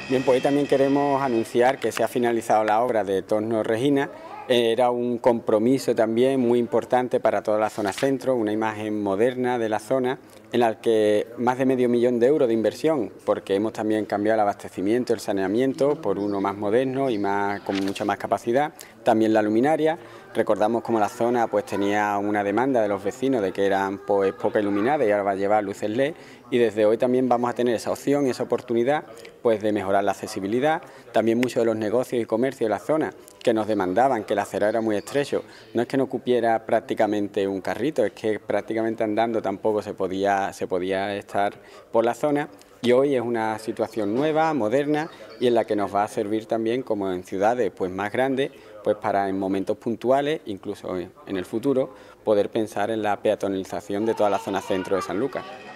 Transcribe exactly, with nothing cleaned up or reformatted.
Bien, pues hoy también queremos anunciar que se ha finalizado la obra de Torno Regina. Era un compromiso también muy importante para toda la zona centro, una imagen moderna de la zona en la que más de medio millón de euros de inversión, porque hemos también cambiado el abastecimiento, el saneamiento por uno más moderno y más, con mucha más capacidad, también la luminaria. Recordamos como la zona pues tenía una demanda de los vecinos de que eran pues poca iluminada y ahora va a llevar luces L E D, y desde hoy también vamos a tener esa opción y esa oportunidad pues de mejorar la accesibilidad. También muchos de los negocios y comercios de la zona que nos demandaban que el acera era muy estrecho, no es que no cupiera prácticamente un carrito, es que prácticamente andando tampoco se podía, se podía estar por la zona. Y hoy es una situación nueva, moderna, y en la que nos va a servir también, como en ciudades pues más grandes, pues para en momentos puntuales, incluso en el futuro, poder pensar en la peatonalización de toda la zona centro de Sanlúcar.